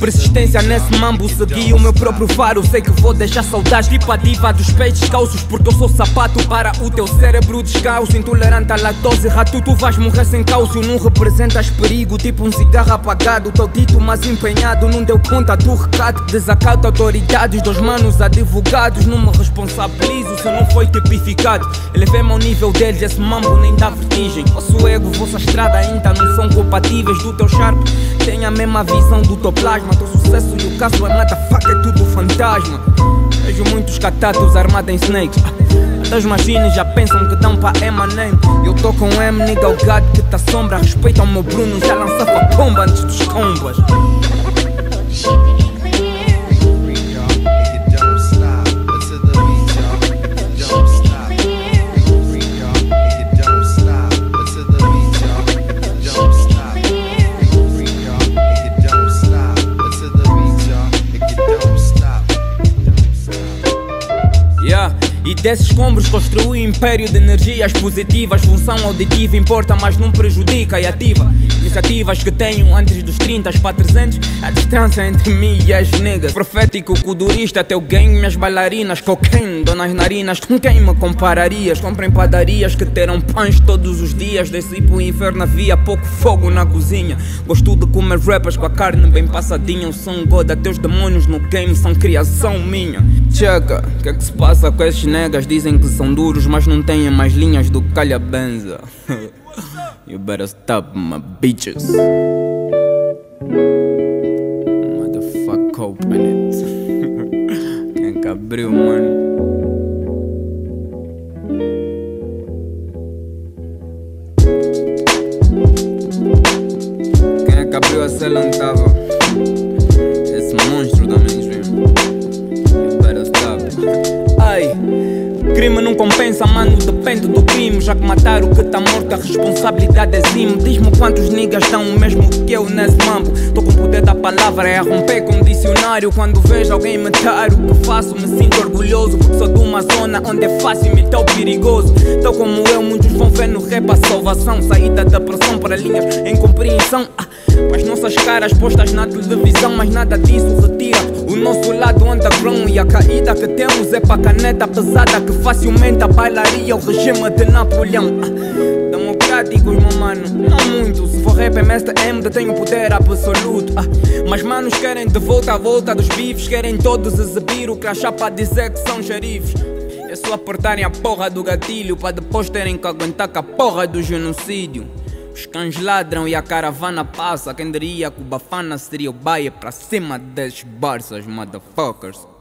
persistência nesse mambo, segui o meu próprio faro. Sei que vou deixar saudades, tipo a diva dos peitos calços, porque eu sou sapato para o teu cérebro descalço. Intolerante à lactose, rato, tu vais morrer sem cálcio. Não representas perigo, tipo um cigarro apagado. Tô dito mas empenhado, não deu conta do recado. Desacato autoridades, 2 manos advogados. Não me responsabilizo se não foi tipificado. Elevei-me ao nível deles, esse mambo nem dá vertigem. Vosso ego, vossa estrada ainda não são compatíveis. Do teu sharp tem a mesma visão do teu plasma. Teu sucesso e o caso é motherfucker, é tudo fantasma. Vejo muitos catatos armados em snakes. As machines já pensam que dão pra Eminem. Eu tô com M, nigga, o gato que tá sombra. Respeita o meu Bruno, já lançava a pomba antes dos combas. E desses escombros construí um império de energias positivas. Função auditiva importa, mas não prejudica e ativa. Iniciativas que tenho antes dos 30 para 300. A distância entre mim e as niggas. Profético, codurista, teu gang, minhas bailarinas. Cocaine, donas narinas, com quem me compararias? Comprem padarias que terão pães todos os dias. Desci pro inferno, havia pouco fogo na cozinha. Gosto de comer rappers com a carne bem passadinha. Eu sou um god, teus demônios no game são criação minha. Checa, o que é que se passa com esses negas? Dizem que são duros, mas não têm mais linhas do que calha benza. You better stop my bitches. Motherfucker, open it. Quem é que abriu, mano? Quem é que abriu a cela onde tava? Esse monstro da mainstream. You better stop. Ai, crime não compensa, mano, depende do crime. Já que matar o que tá morto, a responsabilidade é sim. Diz-me quantos niggas dão o mesmo que eu nesse mambo. Tô com o poder da palavra, é a romper com o dicionário. Quando vejo alguém me dar o que faço, me sinto orgulhoso. Porque sou de uma zona onde é fácil imitar o perigoso. Tal como eu, muitos vão ver no rap a salvação. Saída da pressão para linhas em compreensão. Com as nossas caras postas na televisão, mas nada disso retira o nosso lado underground. E a caída que temos é para caneta pesada que facilmente bailaria o regime de Napoleão. Democráticos, meu mano, não muito. Se for rap MSTM, detém o poder absoluto. Mas manos querem de volta a volta dos bifes. Querem todos exibir o crachá para dizer que são xerifes. É só apertarem a porra do gatilho para depois terem que aguentar com a porra do genocídio. Os cães ladram e a caravana passa. Quem diria que o Bafana seria o baia pra cima desses Barças, motherfuckers.